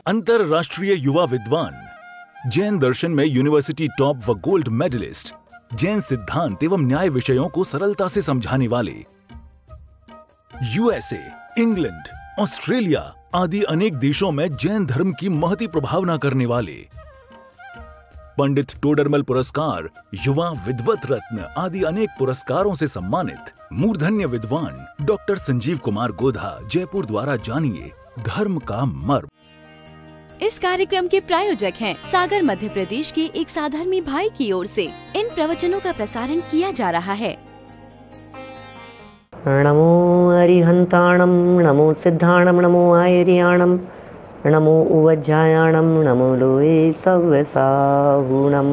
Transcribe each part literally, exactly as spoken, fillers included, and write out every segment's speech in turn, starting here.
अंतरराष्ट्रीय युवा विद्वान, जैन दर्शन में यूनिवर्सिटी टॉप व गोल्ड मेडलिस्ट, जैन सिद्धांत एवं न्याय विषयों को सरलता से समझाने वाले, यूएसए, इंग्लैंड, ऑस्ट्रेलिया आदि अनेक देशों में जैन धर्म की महती प्रभावना करने वाले, पंडित टोडरमल पुरस्कार, युवा विद्वत रत्न आदि अनेक पुरस्कारों से सम्मानित मूर्धन्य विद्वान डॉक्टर संजीव कुमार गोधा जयपुर द्वारा जानिए धर्म का मर्म। इस कार्यक्रम के प्रायोजक हैं सागर मध्य प्रदेश के एक साधर्मी भाई की ओर से इन प्रवचनों का प्रसारण किया जा रहा है। नमो अरिहंताणम, नमो सिद्धाणम, नमो आयरियाणम, नमो उवज्जायाणम, नमो लोए सव्यसाहुणम।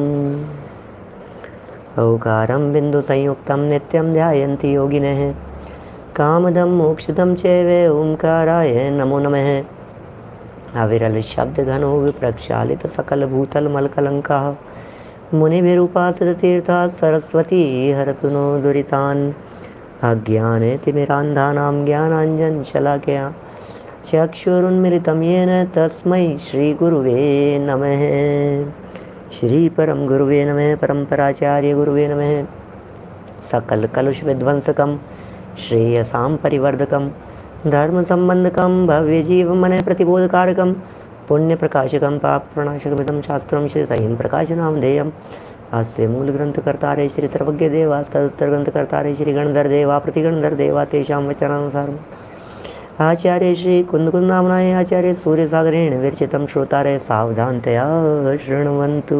औकारं बिंदु संयुक्तं नित्यं ध्यायन्ति योगिनः, कामदं मोक्षदं चैव ओंकाराय नमो नमः। अविरल शब्द घनोग प्रक्षालित सकल भूतल मलकलंका, मुनिभिरुपासित तीर्था सरस्वती हरतु नो दुरितान्। अज्ञाने तिमिरान्धानां ज्ञानाञ्जन शलाकया चक्षुरुन्मिलितं येन तस्मै श्री गुरुवे नमः। श्री परम गुरुवे नमः, परम्पराचार्य गुरुवे नमः। सकल कलुष विध्वंसकं श्रेयसां परिवर्धकं, धर्म संबंधकं भव्य जीव मन प्रतिबोधकारकं, पुण्य प्रकाशकं पाप प्रणाशकमिदं शास्त्रं श्री सहिं प्रकाशनामधेयम्। अस्य मूल ग्रंथ कर्तारे श्री सर्वज्ञ देवा, तदुत्तर ग्रंथ कर्तारे श्री गणधर देवा, प्रतिगणधर देवा, तेषां वचनानुसारम् आचार्य श्री कुंदकुंद नामनाय आचार्य सूर्यसागरेण विरचितं श्रोतारे सावधानतया शृण्वन्तु।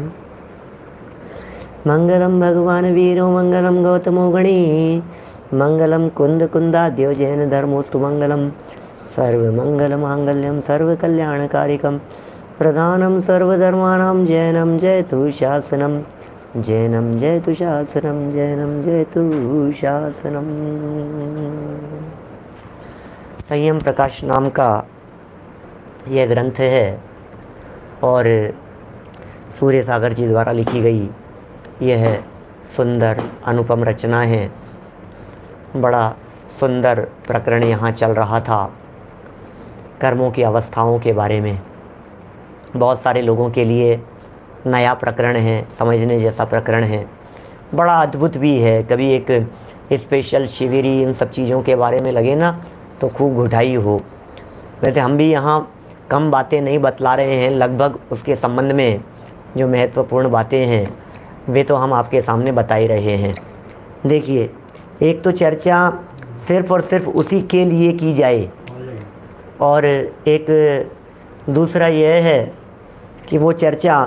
मंगलम भगवान वीरो, मंगलम गौतमो गणी, मंगलम कुंद कुंदाद्यो जैन धर्मोस्तु मंगलम। सर्वमंगल मांगल्यम सर्वकल्याणकारिकम, प्रधानम सर्वधर्माणां जैनम जयतु शासनम, जैनम जयतु शासनम, जैनम जयतु शासनम। संयम प्रकाश नाम का यह ग्रंथ है और सूर्य सागर जी द्वारा लिखी गई यह सुंदर अनुपम रचना है। बड़ा सुंदर प्रकरण यहाँ चल रहा था कर्मों की अवस्थाओं के बारे में। बहुत सारे लोगों के लिए नया प्रकरण है, समझने जैसा प्रकरण है, बड़ा अद्भुत भी है। कभी एक स्पेशल शिविरी इन सब चीज़ों के बारे में लगे ना तो खूब घुटाई हो। वैसे हम भी यहाँ कम बातें नहीं बतला रहे हैं, लगभग उसके संबंध में जो महत्वपूर्ण बातें हैं वे तो हम आपके सामने बता ही रहे हैं। देखिए, एक तो चर्चा सिर्फ़ और सिर्फ उसी के लिए की जाए और एक दूसरा यह है कि वो चर्चा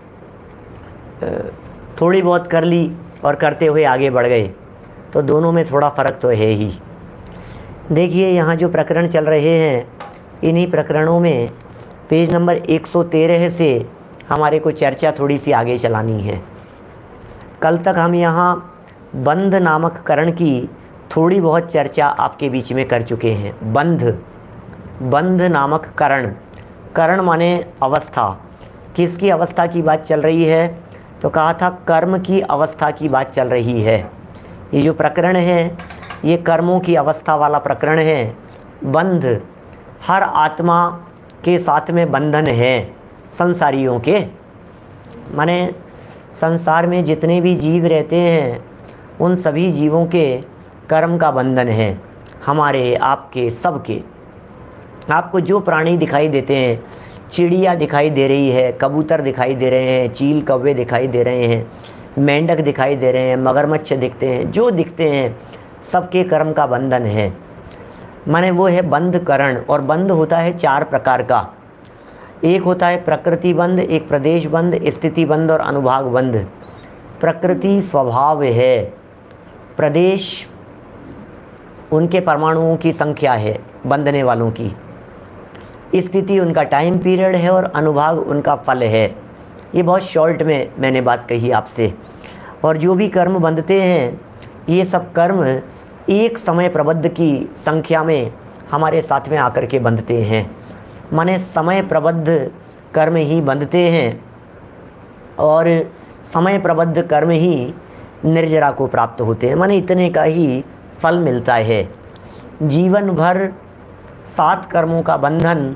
थोड़ी बहुत कर ली और करते हुए आगे बढ़ गए, तो दोनों में थोड़ा फ़र्क तो है ही। देखिए, यहाँ जो प्रकरण चल रहे हैं इन्हीं प्रकरणों में पेज नंबर एक सौ तेरह से हमारे को चर्चा थोड़ी सी आगे चलानी है। कल तक हम यहाँ बंध नामक करण की थोड़ी बहुत चर्चा आपके बीच में कर चुके हैं। बंध, बंध नामक करण, करण माने अवस्था। किसकी अवस्था की बात चल रही है? तो कहा था कर्म की अवस्था की बात चल रही है। ये जो प्रकरण है ये कर्मों की अवस्था वाला प्रकरण है। बंध, हर आत्मा के साथ में बंधन है संसारियों के, माने संसार में जितने भी जीव रहते हैं उन सभी जीवों के कर्म का बंधन है, हमारे, आपके, सबके। आपको जो प्राणी दिखाई देते हैं, चिड़िया दिखाई दे रही है, कबूतर दिखाई दे रहे हैं, चील कौवे दिखाई दे रहे हैं, मेंढक दिखाई दे रहे हैं, मगरमच्छ दिखते हैं, जो दिखते हैं सबके कर्म का बंधन है। माने वो है बंध करण। और बंध होता है चार प्रकार का। एक होता है प्रकृति बंध, एक प्रदेश बंध, स्थिति बंध और अनुभाग बंध। प्रकृति स्वभाव है, प्रदेश उनके परमाणुओं की संख्या है बंधने वालों की, स्थिति उनका टाइम पीरियड है और अनुभाग उनका फल है। ये बहुत शॉर्ट में मैंने बात कही आपसे। और जो भी कर्म बंधते हैं ये सब कर्म एक समय प्रबद्ध की संख्या में हमारे साथ में आकर के बंधते हैं। माने समय प्रबद्ध कर्म ही बंधते हैं और समय प्रबद्ध कर्म ही निर्जरा को प्राप्त होते हैं। माने इतने का ही फल मिलता है। जीवन भर सात कर्मों का बंधन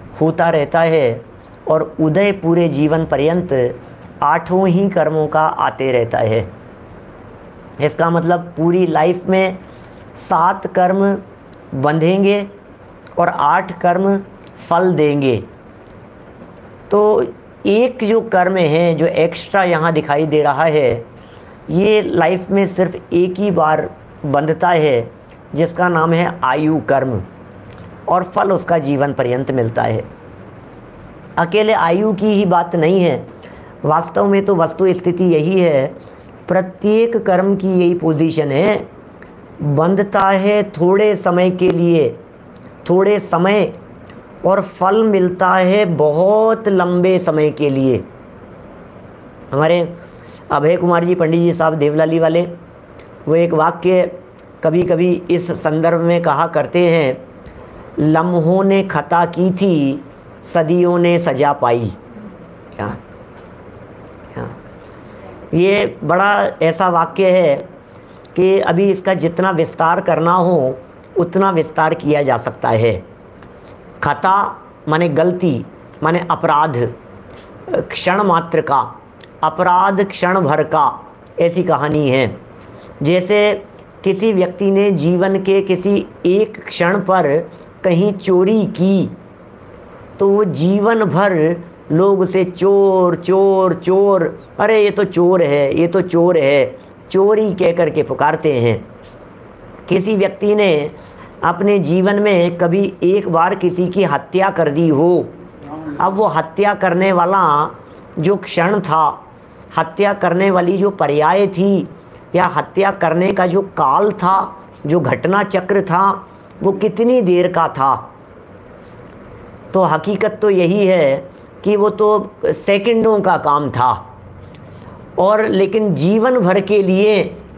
होता रहता है और उदय पूरे जीवन पर्यंत आठों ही कर्मों का आते रहता है। इसका मतलब पूरी लाइफ में सात कर्म बंधेंगे और आठ कर्म फल देंगे। तो एक जो कर्म है जो एक्स्ट्रा यहाँ दिखाई दे रहा है, ये लाइफ में सिर्फ एक ही बार बंधता है, जिसका नाम है आयु कर्म, और फल उसका जीवन पर्यंत मिलता है। अकेले आयु की ही बात नहीं है, वास्तव में तो वस्तु स्थिति यही है, प्रत्येक कर्म की यही पोजीशन है, बंधता है थोड़े समय के लिए, थोड़े समय, और फल मिलता है बहुत लंबे समय के लिए। हमारे अभय कुमार जी पंडित जी साहब देवलाली वाले, वो एक वाक्य कभी कभी इस संदर्भ में कहा करते हैं, लम्हों ने खता की थी, सदियों ने सजा पाई। क्या क्या ये बड़ा ऐसा वाक्य है कि अभी इसका जितना विस्तार करना हो उतना विस्तार किया जा सकता है। खता माने गलती, माने अपराध, क्षण मात्र का अपराध, क्षण भर का, ऐसी कहानी है। जैसे किसी व्यक्ति ने जीवन के किसी एक क्षण पर कहीं चोरी की, तो वो जीवन भर लोग उसे चोर चोर चोर, अरे ये तो चोर है, ये तो चोर है, चोरी कह कर के पुकारते हैं। किसी व्यक्ति ने अपने जीवन में कभी एक बार किसी की हत्या कर दी हो, अब वो हत्या करने वाला जो क्षण था, हत्या करने वाली जो पर्याय थी, या हत्या करने का जो काल था, जो घटना चक्र था, वो कितनी देर का था। तो हकीकत तो यही है कि वो तो सेकंडों का काम था, और लेकिन जीवन भर के लिए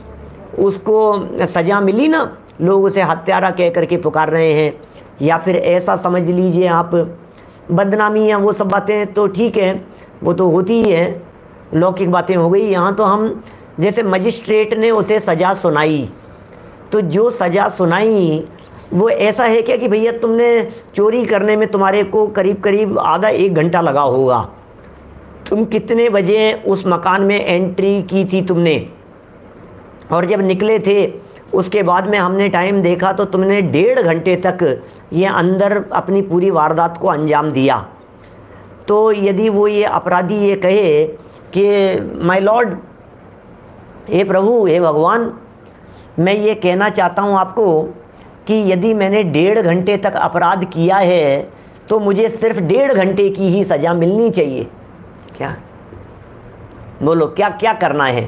उसको सज़ा मिली ना, लोग उसे हत्यारा कह करके पुकार रहे हैं। या फिर ऐसा समझ लीजिए आप, बदनामी या वो सब बातें तो ठीक है, वो तो होती ही है, लौकिक बातें हो गई। यहाँ तो हम जैसे मजिस्ट्रेट ने उसे सज़ा सुनाई, तो जो सज़ा सुनाई वो ऐसा है क्या कि भैया तुमने चोरी करने में तुम्हारे को करीब करीब आधा एक घंटा लगा होगा, तुम कितने बजे उस मकान में एंट्री की थी तुमने, और जब निकले थे उसके बाद में हमने टाइम देखा तो तुमने डेढ़ घंटे तक ये अंदर अपनी पूरी वारदात को अंजाम दिया। तो यदि वो ये अपराधी ये कहे कि माय लॉर्ड, हे प्रभु, हे भगवान, मैं ये कहना चाहता हूँ आपको कि यदि मैंने डेढ़ घंटे तक अपराध किया है तो मुझे सिर्फ डेढ़ घंटे की ही सज़ा मिलनी चाहिए, क्या बोलो, क्या क्या करना है,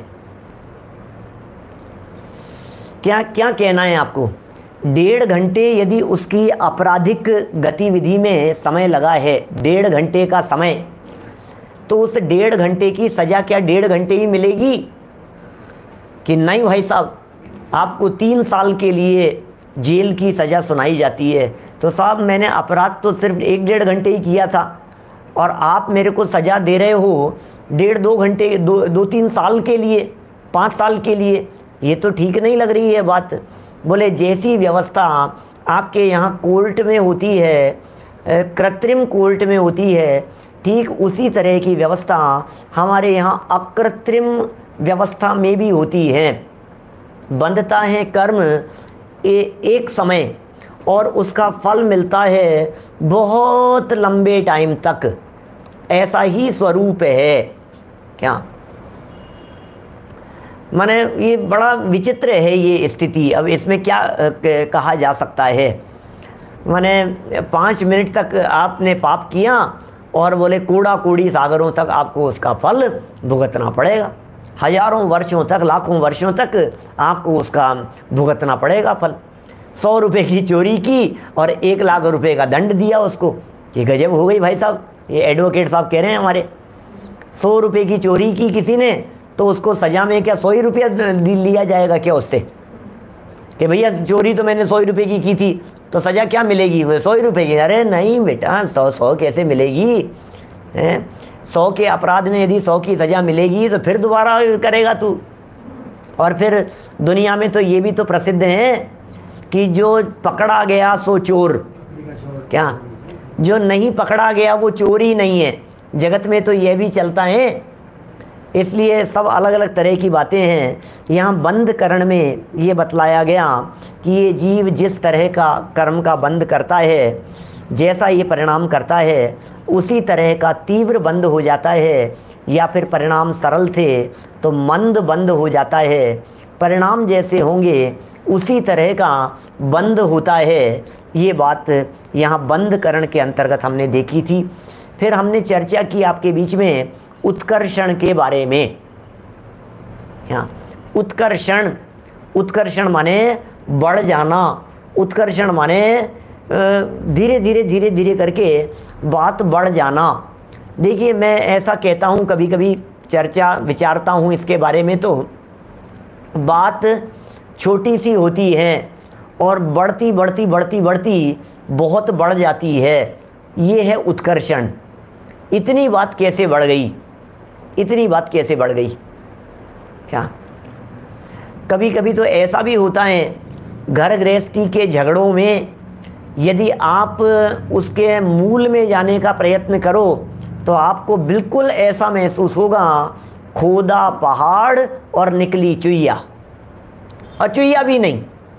क्या क्या कहना है आपको? डेढ़ घंटे यदि उसकी आपराधिक गतिविधि में समय लगा है, डेढ़ घंटे का समय, तो उस डेढ़ घंटे की सज़ा क्या डेढ़ घंटे ही मिलेगी कि नहीं भाई साहब आपको तीन साल के लिए जेल की सज़ा सुनाई जाती है? तो साहब मैंने अपराध तो सिर्फ एक डेढ़ घंटे ही किया था और आप मेरे को सज़ा दे रहे हो डेढ़ दो घंटे, दो दो तीन साल के लिए, पाँच साल के लिए, ये तो ठीक नहीं लग रही है बात। बोले जैसी व्यवस्था आपके यहाँ कोर्ट में होती है, कृत्रिम कोर्ट में होती है, ठीक उसी तरह की व्यवस्था हमारे यहाँ अकृत्रिम व्यवस्था में भी होती है। बंधता है कर्म ए, एक समय और उसका फल मिलता है बहुत लंबे टाइम तक, ऐसा ही स्वरूप है। क्या माने ये बड़ा विचित्र है ये स्थिति। अब इसमें क्या कहा जा सकता है? माने पाँच मिनट तक आपने पाप किया और बोले कूड़ा कूड़ी सागरों तक आपको उसका फल भुगतना पड़ेगा, हजारों वर्षों तक, लाखों वर्षों तक आपको उसका भुगतना पड़ेगा फल। सौ रुपये की चोरी की और एक लाख रुपए का दंड दिया उसको, ये गजब हो गई भाई साहब। ये एडवोकेट साहब कह रहे हैं हमारे, सौ रुपये की चोरी की किसी ने तो उसको सज़ा में क्या सौ ही रुपया लिया जाएगा क्या उससे? कि भैया चोरी तो मैंने सौ ही रुपये की की थी तो सज़ा क्या मिलेगी? वो सौ ही रुपये की। अरे नहीं बेटा, सौ सौ कैसे मिलेगी? हैं, सौ के अपराध में यदि सौ की सज़ा मिलेगी तो फिर दोबारा करेगा तू। और फिर दुनिया में तो ये भी तो प्रसिद्ध है कि जो पकड़ा गया सो चोर। क्या जो नहीं पकड़ा गया वो चोर ही नहीं है। जगत में तो यह भी चलता है, इसलिए सब अलग अलग तरह की बातें हैं। यहाँ बंद करण में ये बतलाया गया कि ये जीव जिस तरह का कर्म का बंद करता है, जैसा ये परिणाम करता है, उसी तरह का तीव्र बंद हो जाता है, या फिर परिणाम सरल थे तो मंद बंद हो जाता है। परिणाम जैसे होंगे उसी तरह का बंद होता है। ये बात यहाँ बंद करण के अंतर्गत हमने देखी थी। फिर हमने चर्चा की आपके बीच में उत्कर्षण के बारे में। यहाँ उत्कर्षण, उत्कर्षण माने बढ़ जाना, उत्कर्षण माने धीरे धीरे धीरे धीरे करके बात बढ़ जाना। देखिए, मैं ऐसा कहता हूँ, कभी कभी चर्चा विचारता हूँ इसके बारे में, तो बात छोटी सी होती है और बढ़ती बढ़ती बढ़ती बढ़ती बहुत बढ़ जाती है। ये है उत्कर्षण। इतनी बात कैसे बढ़ गई, इतनी बात कैसे बढ़ गई? क्या कभी कभी तो ऐसा भी होता है, घर गृहस्थी के झगड़ों में यदि आप उसके मूल में जाने का प्रयत्न करो तो आपको बिल्कुल ऐसा महसूस होगा, खोदा पहाड़ और निकली चुईया, और चुईया भी नहीं।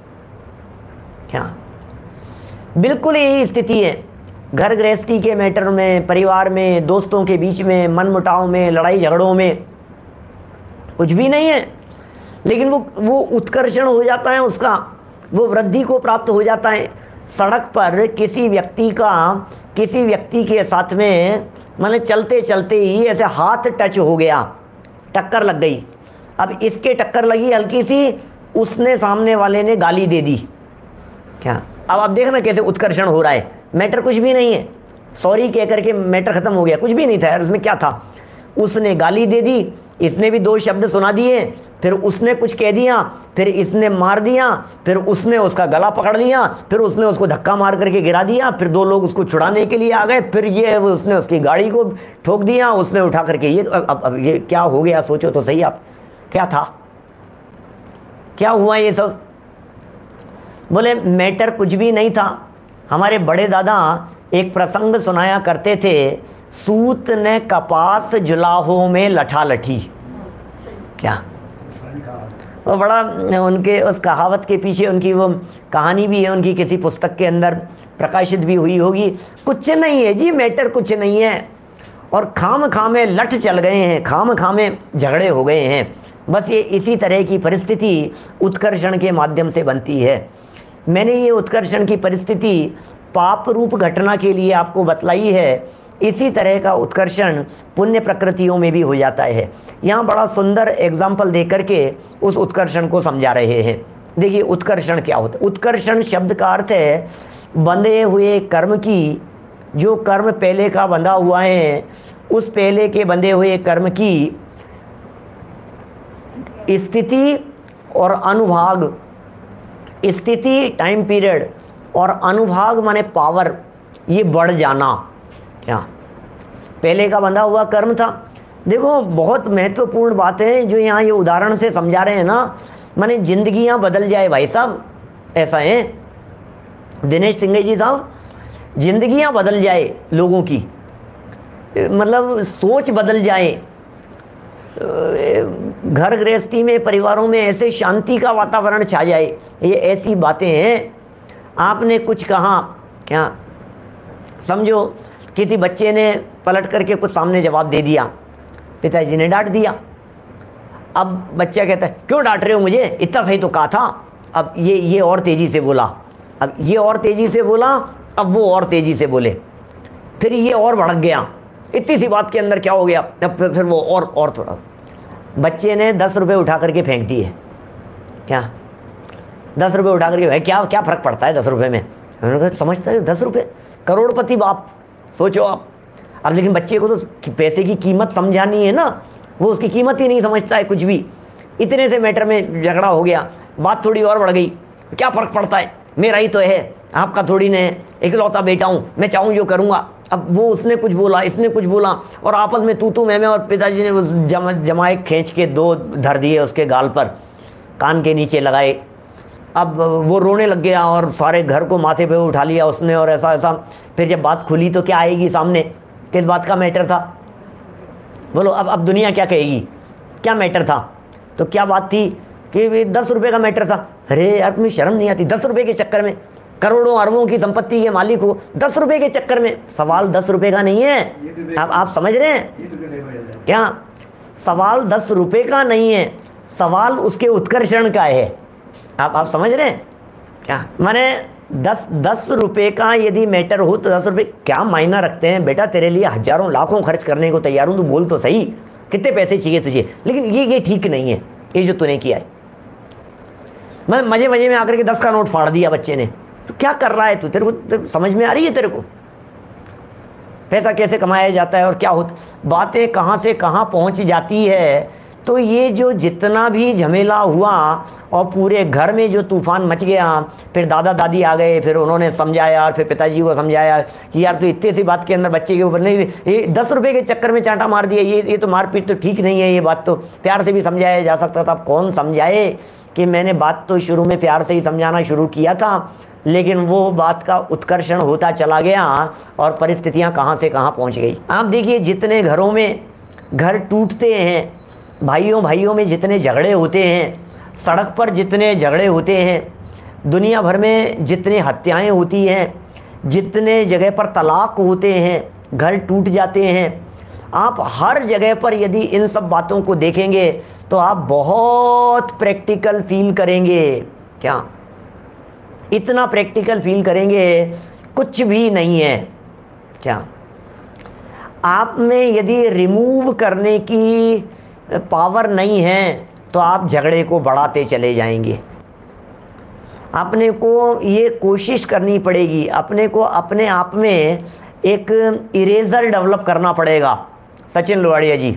क्या बिल्कुल यही स्थिति है घर गृहस्थी के मैटर में, परिवार में, दोस्तों के बीच में, मनमुटाव में, लड़ाई झगड़ों में, कुछ भी नहीं है, लेकिन वो वो उत्कर्षण हो जाता है, उसका वो वृद्धि को प्राप्त हो जाता है। सड़क पर किसी व्यक्ति का किसी व्यक्ति के साथ में माने चलते चलते ही ऐसे हाथ टच हो गया, टक्कर लग गई। अब इसके टक्कर लगी हल्की सी, उसने सामने वाले ने गाली दे दी। क्या अब आप देखना कैसे उत्कर्षण हो रहा है। मैटर कुछ भी नहीं है, सॉरी कह करके मैटर खत्म हो गया, कुछ भी नहीं था यार, उसमें क्या था। उसने गाली दे दी, इसने भी दो शब्द सुना दिए, फिर उसने कुछ कह दिया, फिर इसने मार दिया, फिर उसने उसका गला पकड़ लिया, फिर उसने उसको धक्का मार करके गिरा दिया, फिर दो लोग उसको छुड़ाने के लिए आ गए, फिर ये उसने उसकी गाड़ी को ठोक दिया, उसने उठा करके ये अब अब ये क्या हो गया, सोचो तो सही आप, क्या था, क्या हुआ ये सब? बोले मैटर कुछ भी नहीं था। हमारे बड़े दादा एक प्रसंग सुनाया करते थे, सूत ने कपास जुलाहों में लठा लठी। क्या वो बड़ा उनके उस कहावत के पीछे उनकी वो कहानी भी है, उनकी किसी पुस्तक के अंदर प्रकाशित भी हुई होगी। कुछ नहीं है जी, मैटर कुछ नहीं है, और खाम खामे लठ चल गए हैं, खाम खामे झगड़े हो गए हैं। बस ये इसी तरह की परिस्थिति उत्कर्षण के माध्यम से बनती है। मैंने ये उत्कर्षण की परिस्थिति पाप रूप घटना के लिए आपको बतलाई है। इसी तरह का उत्कर्षण पुण्य प्रकृतियों में भी हो जाता है। यहाँ बड़ा सुंदर एग्जाम्पल दे करके उस उत्कर्षण को समझा रहे हैं। देखिए उत्कर्षण क्या होता है। उत्कर्षण शब्द का अर्थ है बंधे हुए कर्म की, जो कर्म पहले का बंधा हुआ है उस पहले के बंधे हुए कर्म की स्थिति और अनुभाग, स्थिति टाइम पीरियड और अनुभाग माने पावर, ये बढ़ जाना। क्या पहले का बंधा हुआ कर्म था। देखो बहुत महत्वपूर्ण बात है जो यहाँ ये उदाहरण से समझा रहे हैं ना, माने जिंदगियाँ बदल जाए भाई साहब, ऐसा है दिनेश सिंह जी साहब, जिंदगियाँ बदल जाए लोगों की, मतलब सोच बदल जाए, घर गृहस्थी में परिवारों में ऐसे शांति का वातावरण छा जाए। ये ऐसी बातें हैं। आपने कुछ कहा, क्या समझो किसी बच्चे ने पलट करके कुछ सामने जवाब दे दिया, पिताजी ने डांट दिया। अब बच्चा कहता है क्यों डांट रहे हो मुझे, इतना सही तो कहा था। अब ये ये और तेज़ी से बोला, अब ये और तेज़ी से बोला, अब वो और तेज़ी से बोले, फिर ये और भड़क गया, इतनी सी बात के अंदर क्या हो गया, अब फिर, फिर वो और और थोड़ा। बच्चे ने दस रुपये उठा करके फेंक दिए। क्या दस रुपये उठा करके, क्या क्या फ़र्क पड़ता है दस रुपये में, उन्होंने कहा समझता है दस रुपये, करोड़पति बाप, सोचो आप। अब लेकिन बच्चे को तो पैसे की कीमत समझानी है ना, वो उसकी कीमत ही नहीं समझता है कुछ भी। इतने से मैटर में झगड़ा हो गया, बात थोड़ी और बढ़ गई, क्या फ़र्क पड़ता है, मेरा ही तो है, आपका थोड़ी ने, इकलौता बेटा हूँ, मैं चाहूँ जो करूँगा। अब वो उसने कुछ बोला, इसने कुछ बोला, और आपस में तू तू मैं मैं, और पिताजी ने उस जम जमाए खींच के दो धर दिए उसके गाल पर, कान के नीचे लगाए। अब वो रोने लग गया और सारे घर को माथे पे उठा लिया उसने और ऐसा ऐसा। फिर जब बात खुली तो क्या आएगी सामने, किस बात का मैटर था? बोलो अब अब दुनिया क्या कहेगी, क्या मैटर था? तो क्या बात थी कि दस रुपये का मैटर था। अरे यार तुम्हें शर्म नहीं आती? दस रुपये के चक्कर में करोड़ों अरबों की संपत्ति के मालिक हो, दस रुपये के चक्कर में। सवाल दस रुपये का नहीं है, आप आप समझ रहे हैं क्या? सवाल दस रुपये का नहीं है, सवाल उसके उत्कर्षण का है। आप आप समझ रहे हैं क्या? माने दस दस रुपये का यदि मैटर हो तो दस रुपये क्या मायना रखते हैं? बेटा तेरे लिए हजारों लाखों खर्च करने को तैयार हूँ, तू बोल तो सही कितने पैसे चाहिए तुझे, लेकिन ये ये ठीक नहीं है ये जो तूने किया है। मैं मजे मजे में आकर के दस का नोट फाड़ दिया बच्चे ने, तो क्या कर रहा है तू? तेरे को तेरे समझ में आ रही है तेरे को पैसा कैसे कमाया जाता है और क्या होता, बातें कहाँ से कहाँ पहुँच जाती है। तो ये जो जितना भी झमेला हुआ और पूरे घर में जो तूफान मच गया, फिर दादा दादी आ गए, फिर उन्होंने समझाया, फिर पिताजी को समझाया कि यार तो इतने सी बात के अंदर बच्चे के ऊपर नहीं, ये दस रुपए के चक्कर में चांटा मार दिया, ये ये तो मारपीट तो ठीक नहीं है, ये बात तो प्यार से भी समझाया जा सकता था। अब कौन समझाए कि मैंने बात तो शुरू में प्यार से ही समझाना शुरू किया था, लेकिन वो बात का उत्कर्षण होता चला गया और परिस्थितियाँ कहाँ से कहाँ पहुँच गई। आप देखिए जितने घरों में घर टूटते हैं, भाइयों भाइयों में जितने झगड़े होते हैं, सड़क पर जितने झगड़े होते हैं, दुनिया भर में जितनी हत्याएं होती हैं, जितने जगह पर तलाक होते हैं, घर टूट जाते हैं, आप हर जगह पर यदि इन सब बातों को देखेंगे तो आप बहुत प्रैक्टिकल फील करेंगे। क्या इतना प्रैक्टिकल फील करेंगे? कुछ भी नहीं है। क्या आप में यदि रिमूव करने की पावर नहीं है तो आप झगड़े को बढ़ाते चले जाएंगे। अपने को ये कोशिश करनी पड़ेगी, अपने को अपने आप में एक इरेजर डेवलप करना पड़ेगा। सचिन लोहाड़िया जी,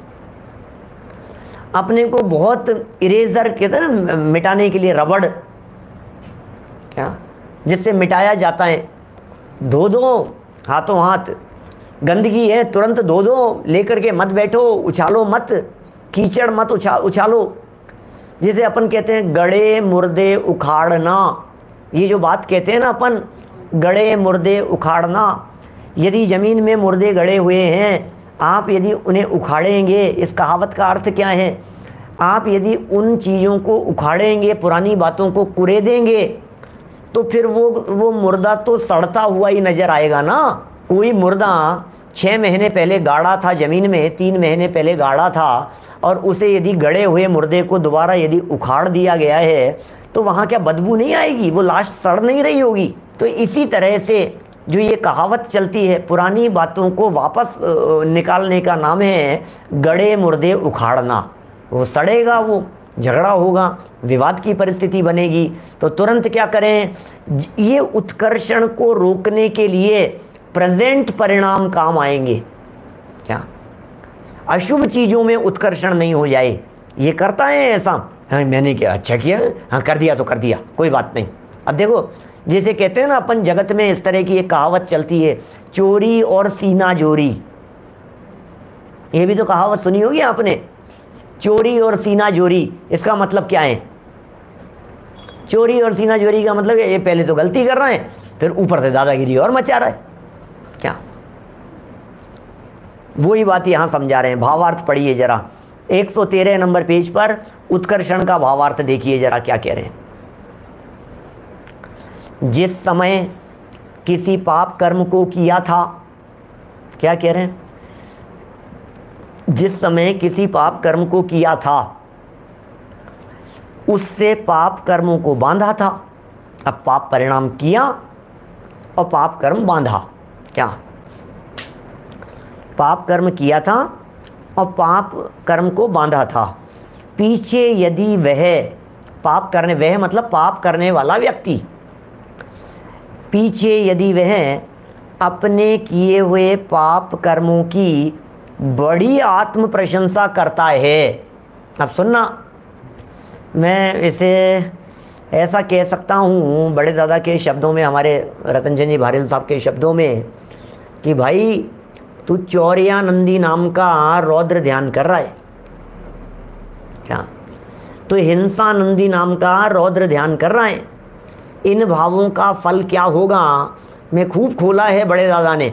अपने को बहुत इरेजर कहते हैं ना, मिटाने के लिए रबड़, क्या जिससे मिटाया जाता है, धो दो हाथों हाथ, गंदगी है तुरंत धो दो, लेकर के मत बैठो, उछालो मत, कीचड़ मत उछा उछालो। जिसे अपन कहते हैं गड़े मुर्दे उखाड़ना, ये जो बात कहते हैं ना अपन, गड़े मुर्दे उखाड़ना, यदि ज़मीन में मुर्दे गड़े हुए हैं, आप यदि उन्हें उखाड़ेंगे, इस कहावत का अर्थ क्या है? आप यदि उन चीज़ों को उखाड़ेंगे, पुरानी बातों को कुरेदेंगे, तो फिर वो वो मुर्दा तो सड़ता हुआ ही नज़र आएगा ना। कोई मुर्दा छः महीने पहले गाड़ा था ज़मीन में, तीन महीने पहले गाड़ा था, और उसे यदि गड़े हुए मुर्दे को दोबारा यदि उखाड़ दिया गया है तो वहाँ क्या बदबू नहीं आएगी? वो लाश सड़ नहीं रही होगी? तो इसी तरह से जो ये कहावत चलती है, पुरानी बातों को वापस निकालने का नाम है गड़े मुर्दे उखाड़ना। वो सड़ेगा, वो झगड़ा होगा, विवाद की परिस्थिति बनेगी, तो तुरंत क्या करें? ये उत्कर्षण को रोकने के लिए प्रेजेंट परिणाम काम आएंगे। क्या अशुभ चीज़ों में उत्कर्षण नहीं हो जाए। ये करता है ऐसा, हाँ मैंने क्या अच्छा किया, हाँ कर दिया तो कर दिया, कोई बात नहीं। अब देखो, जैसे कहते हैं ना अपन जगत में इस तरह की एक कहावत चलती है, चोरी और सीना जोरी। ये भी तो कहावत सुनी होगी आपने, चोरी और सीना जोरी। इसका मतलब क्या है? चोरी और सीना जोरी का मतलब ये पहले तो गलती कर रहे हैं, फिर ऊपर से दादागिरी और मचा रहा है। क्या वही बात यहाँ समझा रहे हैं। भावार्थ पढ़िए जरा, एक सौ तेरह नंबर पेज पर उत्कर्षण का भावार्थ देखिए जरा क्या कह रहे हैं। जिस समय किसी पाप कर्म को किया था, क्या कह रहे हैं? जिस समय किसी पाप कर्म को किया था, उससे पाप कर्मों को बांधा था। अब पाप परिणाम किया और पाप कर्म बांधा। क्या पाप कर्म किया था और पाप कर्म को बांधा था। पीछे यदि वह पाप करने, वह मतलब पाप करने वाला व्यक्ति, पीछे यदि वह अपने किए हुए पाप कर्मों की बड़ी आत्म प्रशंसा करता है। अब सुनना, मैं इसे ऐसा कह सकता हूँ बड़े दादा के शब्दों में, हमारे रतनचंद जी भारेल साहब के शब्दों में, कि भाई तू चौरियानंदी नाम का रौद्र ध्यान कर रहा है। क्या तो हिंसा नंदी नाम का रौद्र ध्यान कर रहा है। इन भावों का फल क्या होगा, मैं खूब खोला है बड़े दादा ने।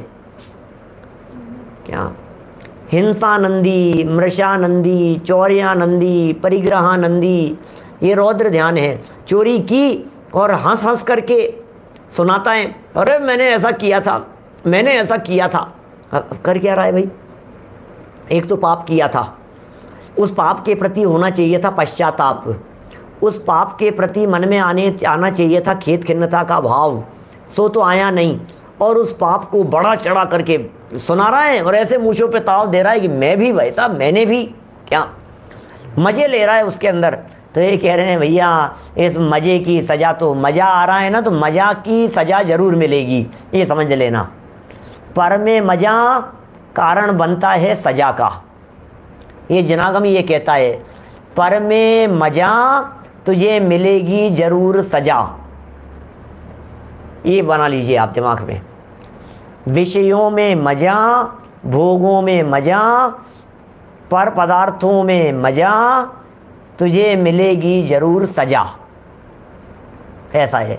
क्या हिंसा नंदी, मृषा नंदी, चौर्या नंदी, परिग्रह नंदी, ये रौद्र ध्यान है। चोरी की और हंस हंस करके सुनाता है, अरे मैंने ऐसा किया था, मैंने ऐसा किया था। अब कर क्या रहा है भाई? एक तो पाप किया था, उस पाप के प्रति होना चाहिए था पश्चाताप, उस पाप के प्रति मन में आने आना चाहिए था खेद खिन्नता का भाव, सो तो आया नहीं। और उस पाप को बड़ा चढ़ा करके सुना रहा है और ऐसे मूछों पे ताव दे रहा है कि मैं भी वैसा, मैंने भी, क्या मज़े ले रहा है उसके अंदर। तो ये कह रहे हैं भैया इस मज़े की सज़ा, तो मज़ा आ रहा है ना, तो मज़ा की सज़ा ज़रूर मिलेगी, ये समझ लेना। पर में मज़ा कारण बनता है सज़ा का, ये जनागम ये कहता है, पर में मज़ा तुझे मिलेगी ज़रूर सज़ा। ये बना लीजिए आप दिमाग में। विषयों में मज़ा, भोगों में मज़ा, पर पदार्थों में मज़ा, तुझे मिलेगी ज़रूर सज़ा, ऐसा है।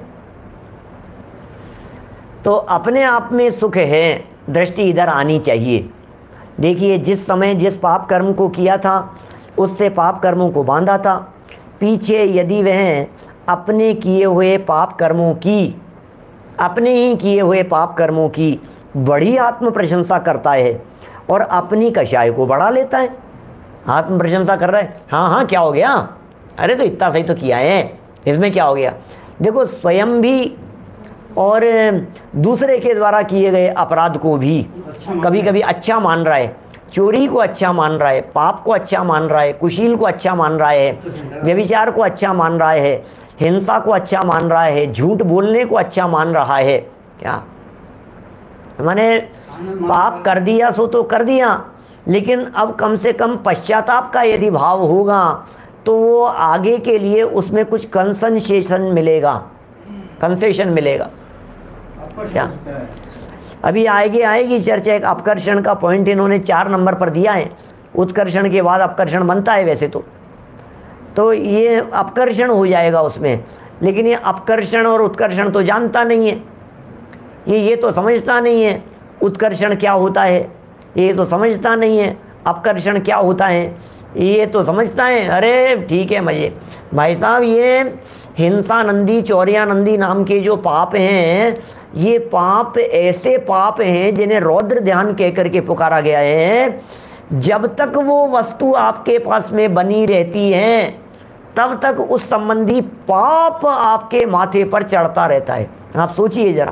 तो अपने आप में सुख है, दृष्टि इधर आनी चाहिए। देखिए जिस समय जिस पाप कर्म को किया था उससे पाप कर्मों को बांधा था, पीछे यदि वह अपने किए हुए पाप कर्मों की, अपने ही किए हुए पाप कर्मों की बड़ी आत्म प्रशंसा करता है और अपनी कषाय को बढ़ा लेता है। आत्म प्रशंसा कर रहा है, हाँ हाँ क्या हो गया, अरे तो इतना सही तो किया है, इसमें क्या हो गया। देखो स्वयं भी और दूसरे के द्वारा किए गए अपराध को भी कभी कभी अच्छा मान रहा है, चोरी को अच्छा मान रहा है, पाप को अच्छा मान रहा है, कुशील को अच्छा मान रहा है, व्यभिचार को अच्छा मान रहा है, हिंसा को अच्छा मान रहा है, झूठ बोलने को अच्छा मान रहा है। क्या माने पाप कर दिया सो तो कर दिया, लेकिन अब कम से कम पश्चाताप का यदि भाव होगा तो वो आगे के लिए उसमें कुछ कंसेशन मिलेगा, कंसेशन मिलेगा। क्या अभी आएगी आएगी चर्चा, एक अपकर्षण का पॉइंट इन्होंने चार नंबर पर दिया है। उत्कर्षण के बाद अपकर्षण बनता है वैसे तो तो ये अपकर्षण हो जाएगा उसमें, लेकिन ये अपकर्षण और उत्कर्षण तो जानता नहीं है, ये ये तो समझता नहीं है उत्कर्षण क्या होता है, ये तो समझता नहीं है अपकर्षण क्या होता है, ये तो समझता है अरे ठीक है मजे। भाई साहब ये हिंसा नंदी, चौर्या नंदी नाम के जो पाप हैं, ये पाप ऐसे पाप हैं जिन्हें रौद्र ध्यान कह करके पुकारा गया है। जब तक वो वस्तु आपके पास में बनी रहती है तब तक उस संबंधी पाप आपके माथे पर चढ़ता रहता है। आप सोचिए जरा,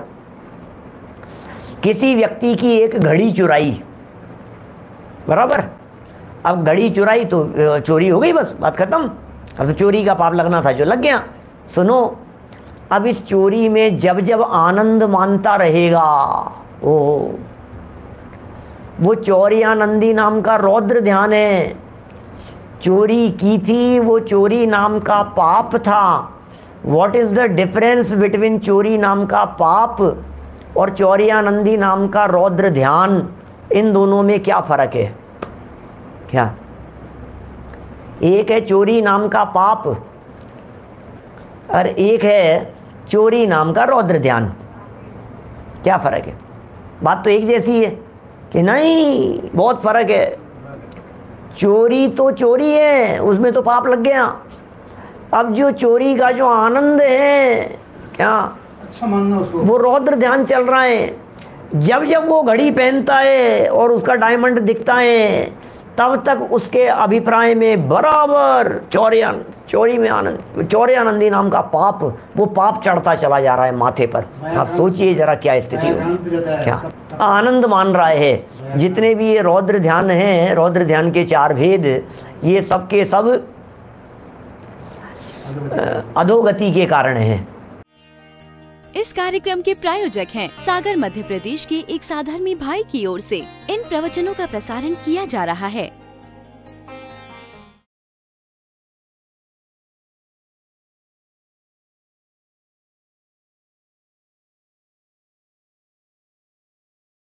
किसी व्यक्ति की एक घड़ी चुराई, बराबर, अब घड़ी चुराई तो चोरी हो गई, बस बात खत्म। अब तो चोरी का पाप लगना था जो लग गया। सुनो, अब इस चोरी में जब जब आनंद मानता रहेगा, ओ वो चौर्यानंदी नाम का रौद्र ध्यान है। चोरी की थी, वो चोरी नाम का पाप था। What is the difference between चोरी नाम का पाप और चौर्यानंदी नाम का रौद्र ध्यान? इन दोनों में क्या फर्क है? क्या एक है चोरी नाम का पाप और एक है चोरी नाम का रौद्र ध्यान, क्या फर्क है? बात तो एक जैसी है कि नहीं? बहुत फर्क है। चोरी तो चोरी है, उसमें तो पाप लग गया। अब जो चोरी का जो आनंद है, क्या अच्छा मानना उसको, वो रौद्र ध्यान चल रहा है। जब जब वो घड़ी पहनता है और उसका डायमंड दिखता है, तब तक उसके अभिप्राय में बराबर चौर्यान चोरी में आनंद, चौर्यानंदी नाम का पाप, वो पाप चढ़ता चला जा रहा है माथे पर। आप सोचिए जरा क्या स्थिति होगी, क्या आनंद मान रहा है। जितने भी ये रौद्र ध्यान हैं, रौद्र ध्यान के चार भेद, ये सब के सब अधोगति के कारण हैं। इस कार्यक्रम के प्रायोजक हैं सागर मध्य प्रदेश के एक साधर्मी भाई की ओर से इन प्रवचनों का प्रसारण किया जा रहा है।